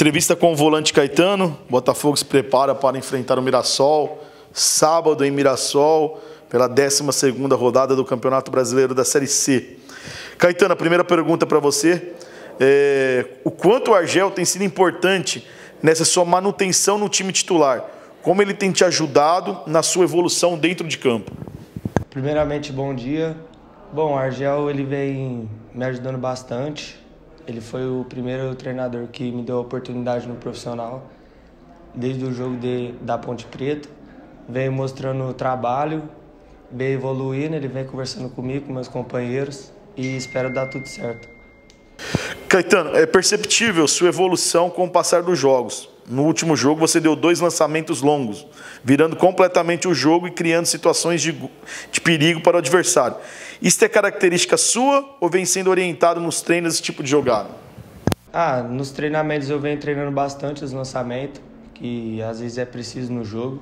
Entrevista com o volante Caetano. Botafogo se prepara para enfrentar o Mirassol, sábado em Mirassol, pela 12ª rodada do Campeonato Brasileiro da Série C. Caetano, a primeira pergunta para você o quanto o Argel tem sido importante nessa sua manutenção no time titular? Como ele tem te ajudado na sua evolução dentro de campo? Primeiramente, bom dia. Bom, o Argel ele vem me ajudando bastante. Ele foi o primeiro treinador que me deu a oportunidade no profissional, desde o jogo da Ponte Preta. Vem mostrando o trabalho, vem evoluindo, ele vem conversando comigo, com meus companheiros, e espero dar tudo certo. Caetano, é perceptível sua evolução com o passar dos jogos. No último jogo você deu 2 lançamentos longos, virando completamente o jogo e criando situações de perigo para o adversário. Isso é característica sua ou vem sendo orientado nos treinos esse tipo de jogada? Nos treinamentos eu venho treinando bastante os lançamentos, que às vezes é preciso no jogo,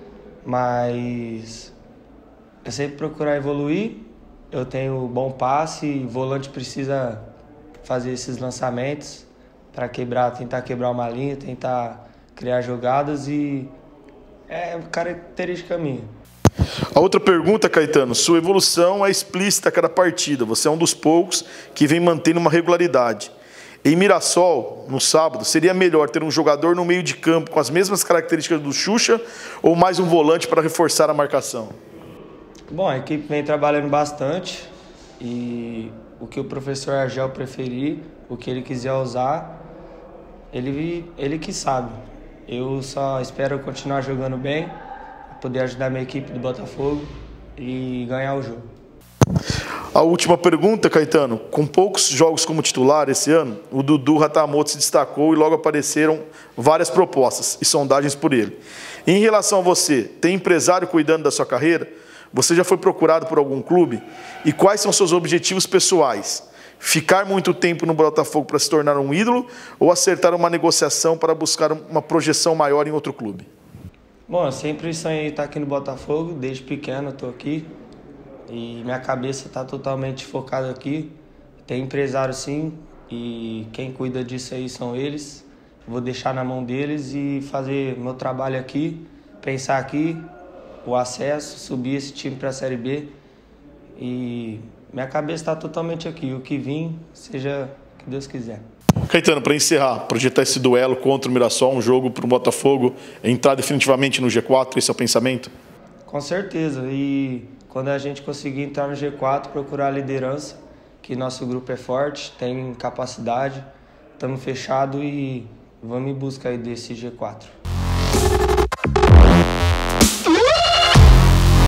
mas eu sempre procurar evoluir. Eu tenho bom passe, o volante precisa fazer esses lançamentos para tentar quebrar uma linha, tentar criar jogadas, e é característica minha. A outra pergunta, Caetano, sua evolução é explícita a cada partida. Você é um dos poucos que vem mantendo uma regularidade. Em Mirassol, no sábado, seria melhor ter um jogador no meio de campo com as mesmas características do Xuxa ou mais um volante para reforçar a marcação? Bom, a equipe vem trabalhando bastante e o que o professor Argel preferir, o que ele quiser usar, ele que sabe. Eu só espero continuar jogando bem, poder ajudar a minha equipe do Botafogo e ganhar o jogo. A última pergunta, Caetano. Com poucos jogos como titular esse ano, o Dudu Ratamoto se destacou e logo apareceram várias propostas e sondagens por ele. Em relação a você, tem empresário cuidando da sua carreira? Você já foi procurado por algum clube? E quais são seus objetivos pessoais? Ficar muito tempo no Botafogo para se tornar um ídolo ou acertar uma negociação para buscar uma projeção maior em outro clube? Bom, eu sempre sonhei estar aqui no Botafogo, desde pequeno eu estou aqui e minha cabeça está totalmente focada aqui. Tem empresário sim, e quem cuida disso aí são eles. Vou deixar na mão deles e fazer meu trabalho aqui, pensar aqui, o acesso, subir esse time para a Série B, e minha cabeça está totalmente aqui. O que vir, seja o que Deus quiser. Caetano, para encerrar, projetar esse duelo contra o Mirassol, um jogo para o Botafogo entrar definitivamente no G4, esse é o pensamento? Com certeza, e quando a gente conseguir entrar no G4, procurar a liderança, que nosso grupo é forte, tem capacidade, estamos fechados e vamos em busca aí desse G4.